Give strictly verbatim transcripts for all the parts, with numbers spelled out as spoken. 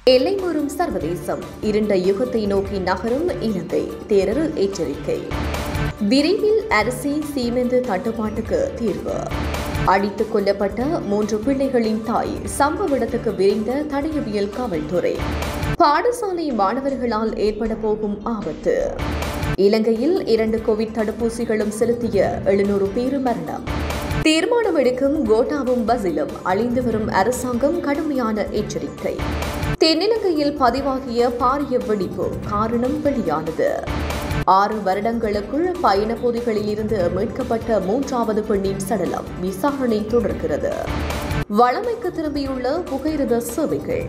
எல்லை மீறும் சர்வதேசம், இருண்ட யுகத்தை நோக்கி நகரும் இலங்கை, தேரர் எச்சரிக்கை. விரைவில் அரிசி சீமெந்து தட்டுப்பாட்டுக்கு தீர்வு. அடித்துக் கொல்லப்பட்ட மூன்று பிள்ளைகளின் தாய், சம்பவ இடத்துக்கு விரைந்த தடயவியல் காவல்துறை. பாடசாலை மாணவர்களால் ஏற்பட போகும் ஆபத்து. இலங்கையில் இரண்டு கோவிட் தடுப்பூசிகளும் செலுத்திய எழுநூறு பேர் மரணம். தீர்மானம் எடுக்கும் கோட்டாவும் பசிலும், அழிந்து வரும் அரசாங்கம் கடுமையான எச்சரிக்கை. தென்னிலங்கையில் பதிவாகிய பாரிய வெடிப்பு, காரணம் வெளியானது. ஆறு வருடங்களுக்குள் பயண பொதிகளில் இருந்து மீட்கப்பட்ட மூன்றாவது பெண்ணின் சடலம், விசாரணை தொடர்கிறது. வழமைக்கு திரும்பியுள்ள புகையிரத சேவைகள்.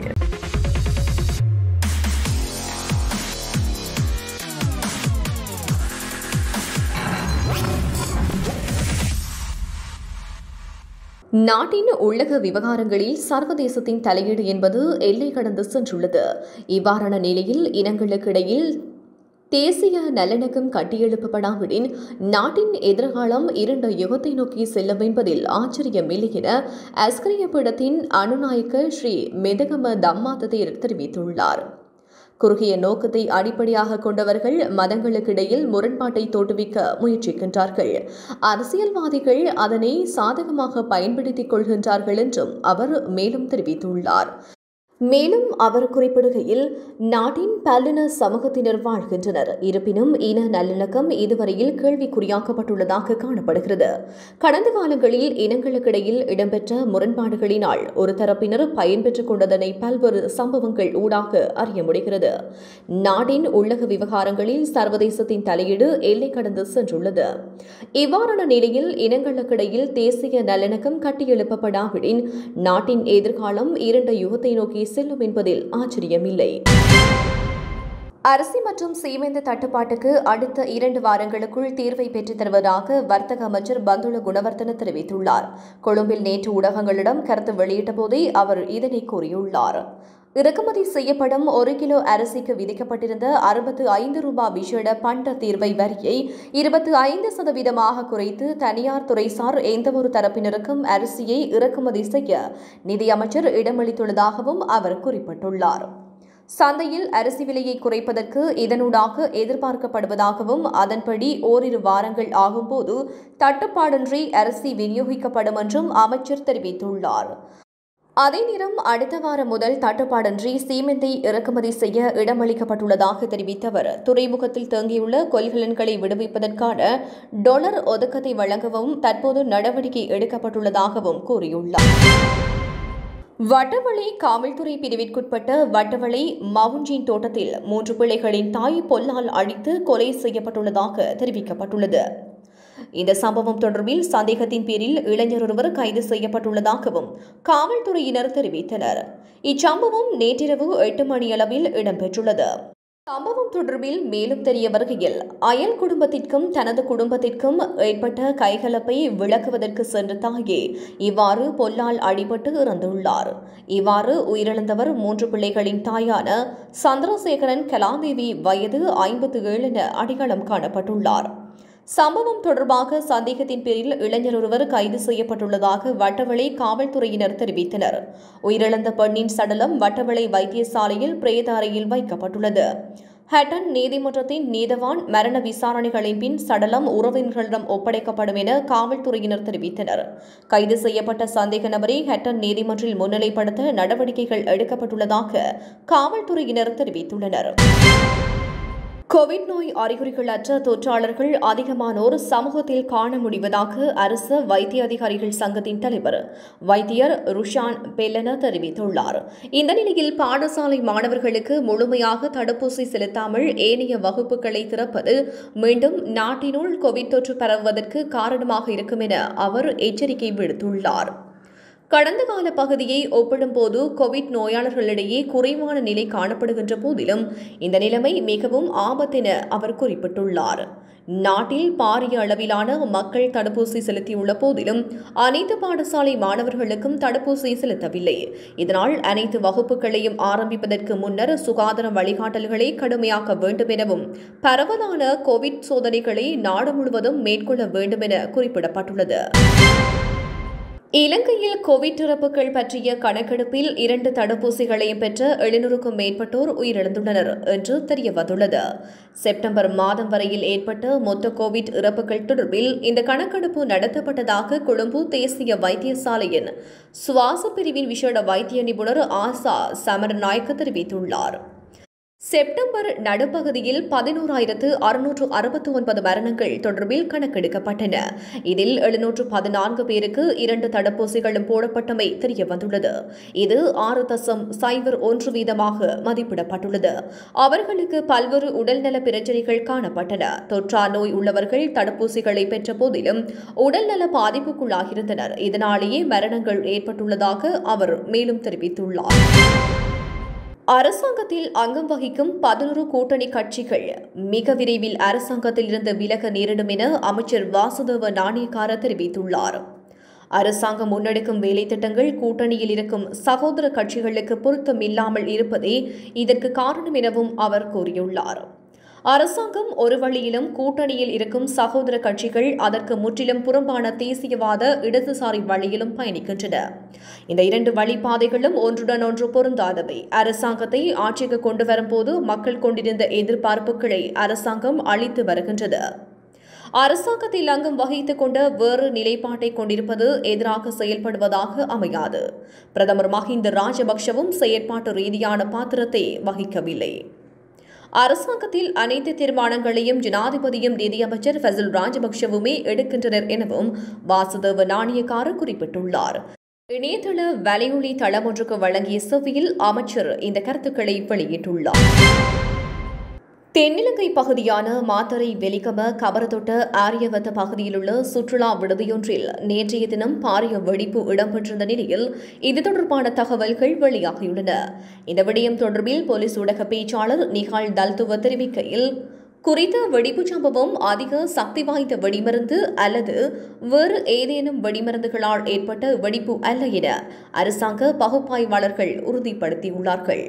நாட்டின் உள்ளக விவகாரங்களில் சர்வதேசத்தின் தலையீடு என்பது எல்லை கடந்து சென்றுள்ளது. இவ்வாறான நிலையில் இனங்களுக்கிடையில் தேசிய நல்லிணக்கம் கட்டியெழுப்பப்படாவிடின் நாட்டின் எதிர்காலம் இருண்ட யுகத்தை நோக்கி செல்லும் என்பதில் ஆச்சரியமில்லை என அஸ்கரிய பீடத்தின் அனுநாயக்க ஸ்ரீ மெதகம தம்மாத தேரர் தெரிவித்துள்ளார். குறுகிய நோக்கத்தை அடிப்படையாக கொண்டவர்கள் மதங்களுக்கிடையில் முரண்பாட்டை தோற்றுவிக்க முயற்சிக்கின்றார்கள். அரசியல்வாதிகள் அதனை சாதகமாக பயன்படுத்திக் கொள்கின்றார்கள் என்றும் அவர் மேலும் தெரிவித்துள்ளார். மேலும் அவர் குறிப்பிடுகையில், நாட்டின் பல்லின சமூகத்தினர் வாழ்கின்றனர். இருப்பினும் இன நல்லிணக்கம் இதுவரையில் கேள்விக்குறியாக்கப்பட்டுள்ளதாக காணப்படுகிறது. கடந்த காலங்களில் இனங்களுக்கிடையில் இடம்பெற்ற முரண்பாடுகளினால் ஒரு தரப்பினர் பயன்பெற்றுக் கொண்டதனை பல்வேறு சம்பவங்கள் ஊடாக அறிய முடிகிறது. நாட்டின் உள்ளக விவகாரங்களில் சர்வதேசத்தின் தலையீடு எல்லை கடந்து சென்றுள்ளது. இவ்வாறான நிலையில் இனங்களுக்கிடையில் தேசிய நல்லிணக்கம் கட்டியெழுப்பப்படாவிடின் நாட்டின் எதிர்காலம் இருண்ட யுகத்தை நோக்கி செல்லும் என்பதில் ஆச்சரியமில்லை. அரிசி மற்றும் சீமெந்து தட்டுப்பாட்டுக்கு அடுத்த இரண்டு வாரங்களுக்குள் தீர்வை பெற்றுத் தருவதாக வர்த்தக அமைச்சர் பந்துல குணவர்தன தெரிவித்துள்ளார். கொழும்பில் நேற்று ஊடகங்களிடம் கருத்து வெளியிட்ட போதே அவர் இதனை கூறியுள்ளார். இறக்குமதி செய்யப்படும் ஒரு கிலோ அரிசிக்கு விதிக்கப்பட்டிருந்த அறுபத்து ஐந்து ரூபாய் விசேட பண்ட தீர்வை வரியை இருபத்தி ஐந்து சதவீதமாக குறைத்து தனியார் துறைசார் எந்தவொரு தரப்பினருக்கும் அரிசியை இறக்குமதி செய்ய நிதியமைச்சர் இடமளித்துள்ளதாகவும் அவர் குறிப்பிட்டுள்ளார். சந்தையில் அரிசி விலையை குறைப்பதற்கு இதனூடாக எதிர்பார்க்கப்படுவதாகவும் அதன்படி ஓரிரு வாரங்கள் ஆகும்போது தட்டுப்பாடின்றி அரிசி விநியோகிக்கப்படும் என்றும் அமைச்சர் தெரிவித்துள்ளார். அதே நேரம் அடுத்த வாரம் முதல் தட்டுப்பாடின்றி சீமெந்தை இறக்குமதி செய்ய இடமளிக்கப்பட்டுள்ளதாக தெரிவித்த அவர், துறைமுகத்தில் தேங்கியுள்ள கொள்கலன்களை விடுவிப்பதற்கான டொலர் ஒதுக்கத்தை வழங்கவும் தற்போது நடவடிக்கை எடுக்கப்பட்டுள்ளதாகவும் கூறியுள்ளார். வட்டவளை காவல்துறை பிரிவிற்குட்பட்ட வட்டவளை மவுஞ்சின் தோட்டத்தில் மூன்று பிள்ளைகளின் தாய் பொல்லால் அடித்து கொலை செய்யப்பட்டுள்ளதாக தெரிவிக்கப்பட்டுள்ளது. இந்த சம்பவம் தொடர்பில் சந்தேகத்தின் பேரில் இளைஞர் ஒருவர் கைது செய்யப்பட்டுள்ளதாகவும் காவல்துறையினர் தெரிவித்தனர். இச்சம்பவம் நேற்றிரவு எட்டு மணியளவில் இடம்பெற்றுள்ளது. சம்பவம் தொடர்பில் மேலும் தெரிய வருகையில், அயல் குடும்பத்திற்கும் தனது குடும்பத்திற்கும் ஏற்பட்ட கைகலப்பை விளக்குவதற்கு சென்ற தாயே இவ்வாறு பொல்லால் அடிபட்டு இறந்துள்ளார். இவ்வாறு உயிரிழந்தவர் மூன்று பிள்ளைகளின் தாயான சந்திரசேகரன் கலாதேவி, வயது ஐம்பத்தி ஏழு என அடையாளம் காணப்பட்டுள்ளார். சம்பவம் தொடர்பாக சந்தேகத்தின் பேரில் இளைஞர் ஒருவர் கைது செய்யப்பட்டுள்ளதாக வட்டவளை காவல்துறையினர் தெரிவித்தனர். உயிரிழந்த பெண்ணின் சடலம் வட்டவளை வைத்தியசாலையில் பிரேத அறையில் வைக்கப்பட்டுள்ளது. ஹட்டன் நீதிமன்றத்தின் நீதவான் மரண விசாரணைகளின் பின் சடலம் உறவினர்களிடம் ஒப்படைக்கப்படும் என காவல்துறையினர் தெரிவித்தனர். கைது செய்யப்பட்ட சந்தேக நபரை ஹட்டன் நீதிமன்றில் முன்னிலைப்படுத்த நடவடிக்கைகள் எடுக்கப்பட்டுள்ளதாக காவல்துறையினர் தெரிவித்துள்ளனர். கோவிட் நோய் அறிகுறிகள் அற்ற தொற்றாளர்கள் அதிகமானோர் சமூகத்தில் காண முடிவதாக அரசு வைத்திய அதிகாரிகள் சங்கத்தின் தலைவர் வைத்தியர் ருஷான் பெல்லன தெரிவித்துள்ளார். இந்த நிலையில் பாடசாலை மாணவர்களுக்கு முழுமையாக தடுப்பூசி செலுத்தாமல் ஏனைய வகுப்புகளை திறப்பது மீண்டும் நாட்டினுள் கோவிட் தொற்று பரவுவதற்கு காரணமாக இருக்கும் என அவர் எச்சரிக்கை விடுத்துள்ளார். கடந்த கால பகுதியை ஒப்பிடும்போது கோவிட் நோயாளர்களிடையே குறைவான நிலை காணப்படுகின்ற போதிலும் இந்த நிலைமை மிகவும் ஆபத்தென அவர் குறிப்பிட்டுள்ளார். நாட்டில் பாரிய அளவிலான மக்கள் தடுப்பூசி செலுத்தியுள்ள போதிலும் அனைத்து பாடசாலை மாணவர்களுக்கும் தடுப்பூசி செலுத்தவில்லை. இதனால் அனைத்து வகுப்புகளையும் ஆரம்பிப்பதற்கு முன்னர் சுகாதார வழிகாட்டல்களை கடுமையாக்க வேண்டும் எனவும் பரவலான கோவிட் சோதனைகளை நாடு முழுவதும் மேற்கொள்ள வேண்டும் என குறிப்பிடப்பட்டுள்ளது. இலங்கையில் கோவிட் இறப்புகள் பற்றிய கணக்கெடுப்பில் இரண்டு தடுப்பூசிகளையும் பெற்ற எழுநூறுக்கும் மேற்பட்டோர் உயிரிழந்துள்ளனர் என்று தெரியவந்துள்ளது. செப்டம்பர் மாதம் வரையில் ஏற்பட்ட மொத்த கோவிட் இறப்புகள் தொடர்பில் இந்த கணக்கெடுப்பு நடத்தப்பட்டதாக கொழும்பு தேசிய வைத்தியசாலையின் சுவாச பிரிவின் விசேட வைத்திய நிபுணர் ஆசா சமரநாயக்க தெரிவித்துள்ளார். செப்டம்பர் நடுப்பகுதியில் பதினோராயிரத்து அறுநூற்று அறுபத்தி ஒன்பது மரணங்கள் தொடர்பில் கணக்கெடுக்கப்பட்டன. இதில் எழுநூற்று பதினான்கு பேருக்கு இரண்டு தடுப்பூசிகளும் போடப்பட்டமை தெரியவந்துள்ளது. இது ஆறு தசம் சைபர் ஒன்று வீதமாக மதிப்பிடப்பட்டுள்ளது. அவர்களுக்கு பல்வேறு உடல்நல பிரச்சினைகள் காணப்பட்டன. தொற்றா நோய் உள்ளவர்கள் தடுப்பூசிகளை பெற்ற போதிலும் உடல்நல பாதிப்புக்குள்ளாகியிருந்தனர். இதனாலேயே மரணங்கள் ஏற்பட்டுள்ளதாக அவர் மேலும் தெரிவித்துள்ளார். அரசாங்கத்தில் அங்கம் வகிக்கும் பதினொரு கூட்டணி கட்சிகள் மிக விரைவில் அரசாங்கத்தில் இருந்து விலக நேரிடும் என அமைச்சர் வாசுதேவ நாணயக்கார தெரிவித்துள்ளார். அரசாங்கம் முன்னெடுக்கும் வேலை திட்டங்கள் கூட்டணியில் இருக்கும் சகோதர கட்சிகளுக்கு பொருத்தமில்லாமல் இருப்பதே இதற்கு காரணம் எனவும் அவர் கூறியுள்ளார். அரசாங்கம் ஒரு வழியிலும் கூட்டணியில் இருக்கும் சகோதர கட்சிகள் அதற்கு முற்றிலும் புறம்பான தேசியவாத இடதுசாரி வழியிலும் பயணிக்கின்றன. இந்த இரண்டு வழிபாதைகளும் ஒன்றுடன் ஒன்று பொருந்தாதவை. அரசாங்கத்தை ஆட்சிக்கு கொண்டு வரும்போது மக்கள் கொண்டிருந்த எதிர்பார்ப்புகளை அரசாங்கம் அளித்து வருகின்றது. அரசாங்கத்தில் அங்கம் வகித்துக் கொண்ட வேறு நிலைப்பாட்டை கொண்டிருப்பது எதிராக செயல்படுவதாக அமையாது. பிரதமர் மஹிந்த ராஜபக்ஷவும் செயற்பாட்டு ரீதியான பாத்திரத்தை வகிக்கவில்லை. அரசாங்கத்தில் அனைத்து தீர்மானங்களையும் ஜனாதிபதியும் நிதியமைச்சர் ஃபசில் ராஜபக்ஷவுமே எடுக்கின்றனர் எனவும் வாசுதேவ நாணயக்கார குறிப்பிட்டுள்ளார். இணையதள வலையொலி தளம் ஒன்றுக்கு வழங்கிய செவ்வியில் அமைச்சர் இந்த கருத்துக்களை வெளியிட்டுள்ளார். தென்னிலங்கை பகுதியான மாத்தறை வெலிகம கபரதொட்ட ஆரியவத்த பகுதியில் உள்ள சுற்றுலா விடுதியொன்றில் நேற்றைய தினம் பாரிய வெடிப்பு இடம்பெற்றிருந்த நிலையில் இது தொடர்பான தகவல்கள் வெளியாகியுள்ளன. இந்த விடயம் தொடர்பில் போலீஸ் ஊடக பேச்சாளர் நிகால் தல்துவ தெரிவிக்கையில், குறித்த வெடிப்பு சம்பவம் அதிக சக்தி வாய்ந்த வெடிமருந்து அல்லது வேறு ஏதேனும் வெடிமருந்துகளால் ஏற்பட்ட வெடிப்பு அல்ல என அரசாங்க பகுப்பாய்வாளர்கள் உறுதிப்படுத்தியுள்ளார்கள்.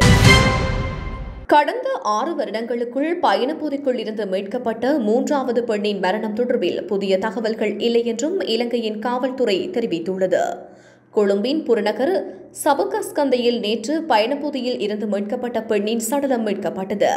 கடந்த ஆறு வருடங்களுக்குள் பயணப்போதைக்குள் இருந்து மீட்கப்பட்ட மூன்றாவது பெண்ணின் மரணம் தொடர்பில் புதிய தகவல்கள் இல்லை என்றும் இலங்கையின் காவல்துறை தெரிவித்துள்ளது. கொழும்பின் புறநகர் சபுகஸ்கந்தையில் நேற்று பயணப்போதையில் இருந்து மீட்கப்பட்ட பெண்ணின் சடலம் மீட்கப்பட்டது.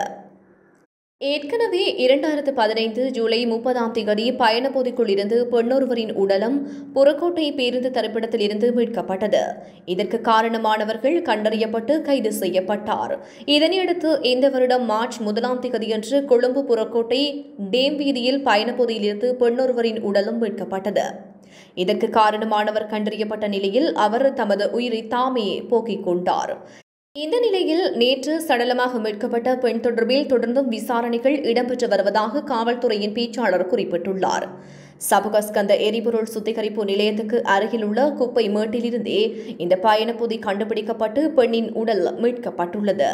ஏற்கனவே இரண்டாயிரத்து பதினைந்து ஜூலை முப்பதாம் தேதி பயணப்போதைக்குள் இருந்து பெண்ணொருவரின் உடலம் புறக்கோட்டை பேருந்து தரிப்பிடத்தில் இருந்து மீட்கப்பட்டது. இதற்கு காரணமானவர்கள் கண்டறியப்பட்டு கைது செய்யப்பட்டார். இதனையடுத்து இந்த வருடம் மார்ச் முதலாம் தேதியன்று கொழும்பு புறக்கோட்டை டேம் வீதியில் பயணப்போதையிலிருந்து பெண்ணொருவரின் உடலும் மீட்கப்பட்டது. இதற்கு காரணமானவர் கண்டறியப்பட்ட நிலையில் அவர் தமது உயிரை தாமே போக்கிக் கொண்டார். இந்த நிலையில் நேற்று சடலமாக மீட்கப்பட்ட பெண் தொடர்பில் தொடர்ந்தும் விசாரணைகள் இடம்பெற்று வருவதாக காவல்துறையின் பேச்சாளர் குறிப்பிட்டுள்ளார். சபுகஸ்கந்த எரிபொருள் சுத்திகரிப்பு நிலையத்துக்கு அருகிலுள்ள குப்பை மேட்டிலிருந்தே இந்த பயணப்பொதி கண்டுபிடிக்கப்பட்டு பெண்ணின் உடல் மீட்கப்பட்டுள்ளது.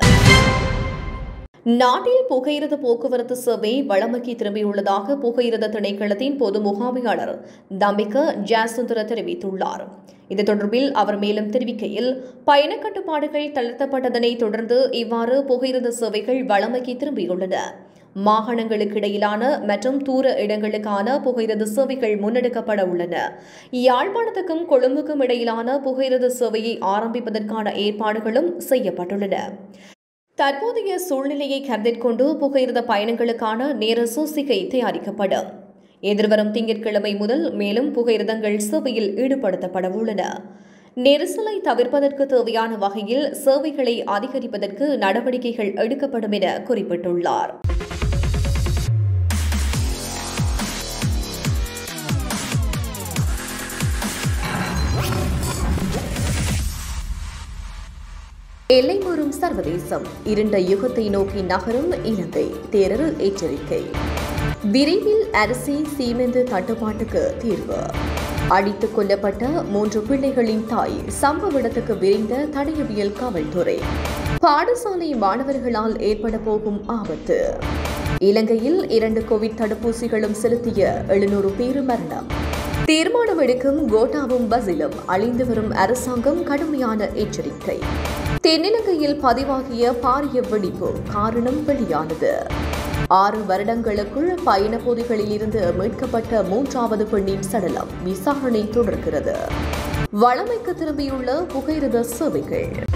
நாட்டில் புகையிரத போக்குவரத்து சேவை வழமைக்கு திரும்பியுள்ளதாக புகையிரத திணைக்களத்தின் பொது முகாமையாளர் தம்பிக்க ஜாசுந்தர தெரிவித்துள்ளார். இது தொடர்பில் அவர் மேலும் தெரிவிக்கையில், பயண கட்டுப்பாடுகள் தளர்த்தப்பட்டதனை தொடர்ந்து இவ்வாறு புகையிரத சேவைகள் வழமைக்கு திரும்பியுள்ளன. மாகாணங்களுக்கு இடையிலான மற்றும் தூர இடங்களுக்கான புகையிரத சேவைகள் முன்னெடுக்கப்பட உள்ளன. யாழ்ப்பாணத்துக்கும் கொழும்புக்கும் இடையிலான புகையிரத சேவையை ஆரம்பிப்பதற்கான ஏற்பாடுகளும் செய்யப்பட்டுள்ளன. தற்போதைய சூழ்நிலையை கருத்தில் கொண்டு புகையிரத பயணங்களுக்கான நேர சூசிகை தயாரிக்கப்படும். எதிர்வரும் திங்கட்கிழமை முதல் மேலும் புகையிரதங்கள் சேவையில் ஈடுபடுத்தப்பட உள்ளன. நெரிசலை தவிர்ப்பதற்கு தேவையான வகையில் சேவைகளை அதிகரிப்பதற்கு நடவடிக்கைகள் எடுக்கப்படும் என குறிப்பிட்டுள்ளார். எல்லை மாறும் சர்வதேசம், இருண்ட யுகத்தை நோக்கி நகரும் இலங்கை, தேரர் எச்சரிக்கை. விரைவில் அரிசி சீமெந்து தட்டுப்பாட்டுக்கு தீர்வு. அடித்துக் கொல்லப்பட்ட மூன்று பிள்ளைகளின் தாய், சம்பவ இடத்துக்கு விரைந்த தடயவியல் காவல்துறை. பாடசாலை மாணவர்களால் ஏற்பட போகும் ஆபத்து. இலங்கையில் இரண்டு கோவிட் தடுப்பூசிகளும் செலுத்திய எழுநூறு பேர் மரணம். தீர்மானம் எடுக்கும் கோட்டாவும் பசிலும், அழிந்து வரும் அரசாங்கம் கடுமையான எச்சரிக்கை. தென்னிலங்கையில் பதிவாகிய பாரிய வெடிப்பு, காரணம் வெளியானது. ஆறு வருடங்களுக்குள் பயணப்பொதிகளில் இருந்து மீட்கப்பட்ட மூன்றாவது பெண்ணின் சடலம், விசாரணை தொடர்கிறது. வழமைக்கு திரும்பியுள்ள புகையிரத சேவைகள்.